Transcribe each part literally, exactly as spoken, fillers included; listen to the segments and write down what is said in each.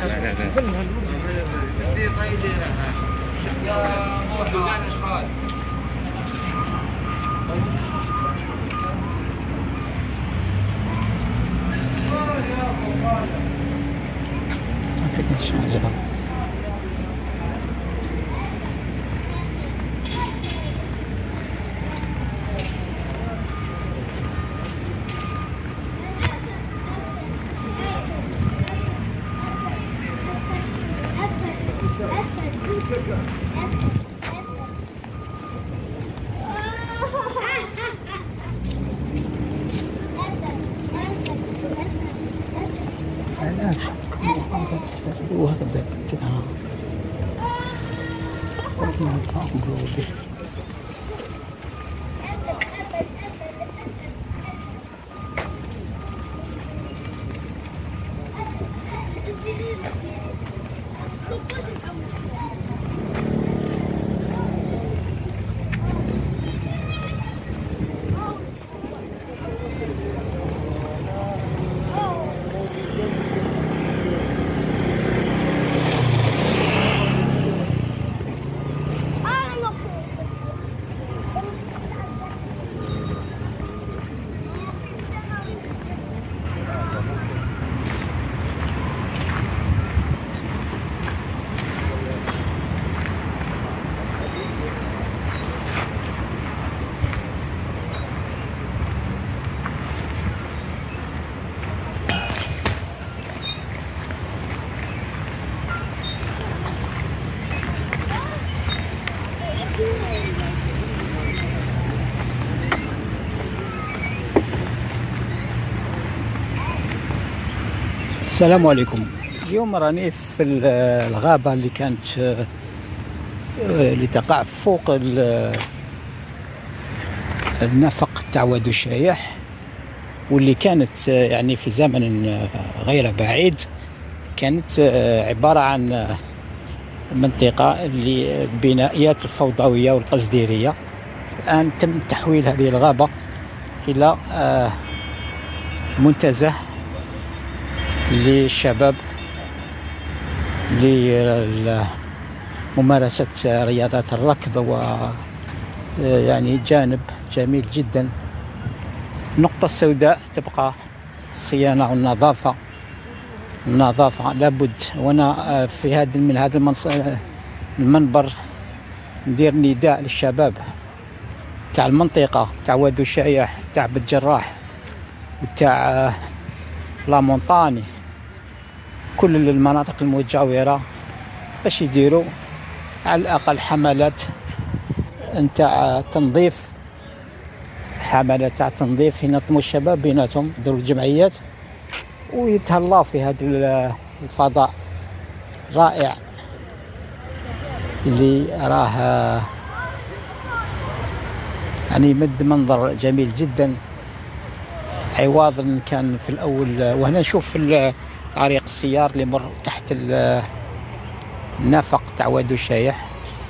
وهذا كذا السلام عليكم. اليوم راني في الغابة اللي كانت اللي تقع فوق النفق تاع وادي الشايح، واللي كانت يعني في زمن غير بعيد كانت عبارة عن منطقة للبنائيات الفوضوية والقصديرية. الآن تم تحويل هذه الغابة إلى منتزه للشباب لممارسة رياضات الركض، و يعني جانب جميل جدا. النقطة السوداء تبقى الصيانة والنظافة. النظافة لابد، وانا في هذا من هذا المنبر ندير نداء للشباب تاع المنطقة تاع وادي الشايح، تاع بتجراح، وتاع لا مونطاني، كل المناطق المجاورة، باش يديروا على الأقل حملات نتاع تنظيف، حملات تاع تنظيف ينظموا الشباب بيناتهم، يديروا الجمعيات ويتهلاو في هذا الفضاء رائع اللي راه يعني يمد منظر جميل جدا. عوض كان في الأول، وهنا نشوف طريق السيار اللي مر تحت النفق تاع وادي الشايح.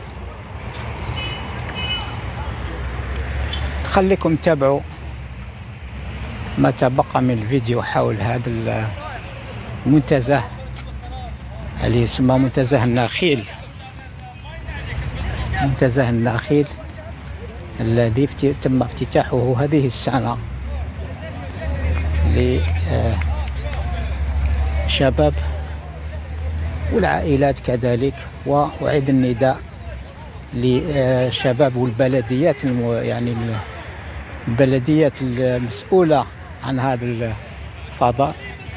خليكم تتابعوا ما تبقى من الفيديو حول هذا المنتزه اللي يسمى منتزه النخيل، منتزه النخيل الذي تم افتتاحه هذه السنة للشباب والعائلات كذلك. وأعيد النداء للشباب والبلديات، يعني البلديات المسؤولة عن هذا الفضاء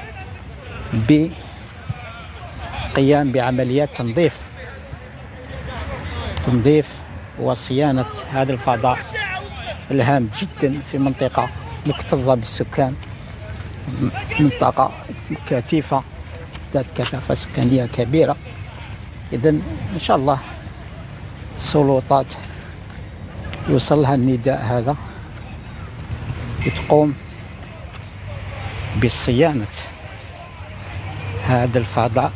بالقيام بعمليات تنظيف تنظيف وصيانة هذا الفضاء الهام جدا في منطقة مكتظة بالسكان، منطقة كثيفة ذات كثافة سكانية كبيرة. إذن إن شاء الله السلطات يوصل لها النداء هذا وتقوم بصيانة هذا الفضاء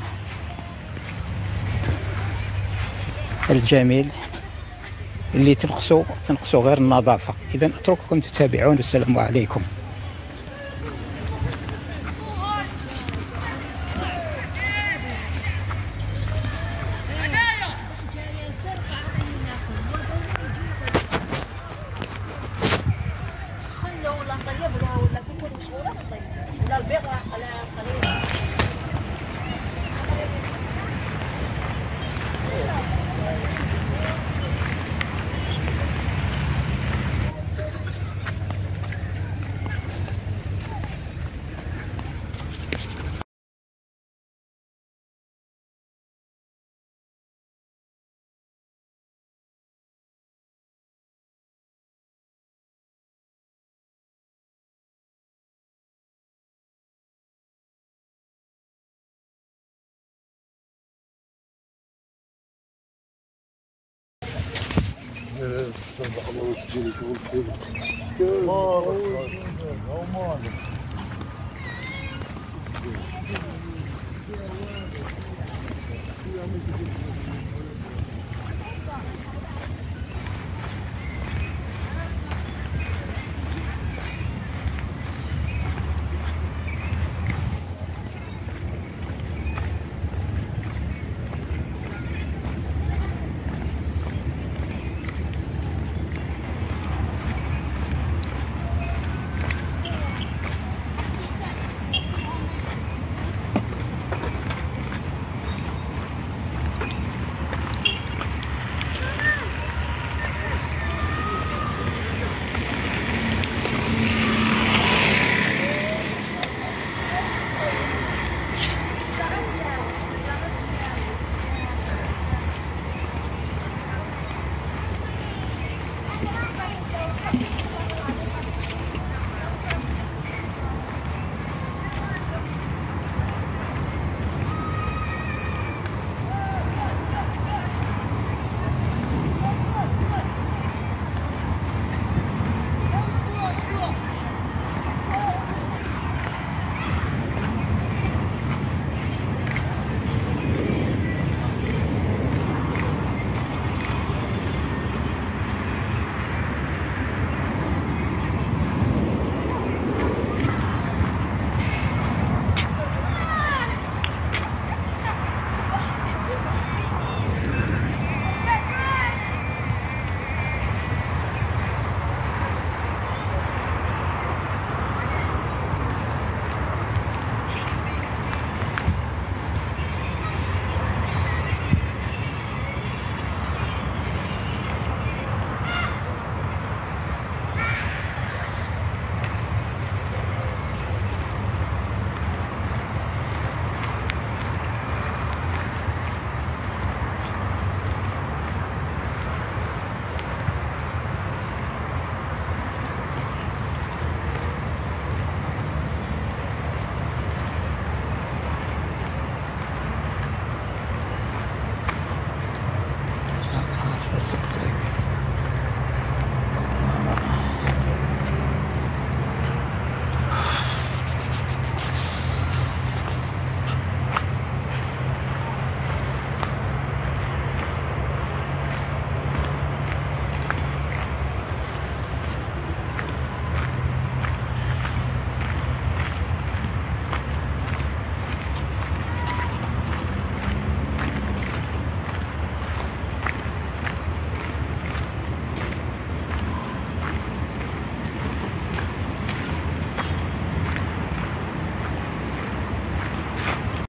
الجميل اللي تنقصوا تنقصوا غير النظافة. إذن أترككم تتابعون. السلام عليكم. كله ولا طيب ولا ولا كله مش ولا طيب ولا البيض على قليل. صبح الله وتجيني شغل كذا. مالك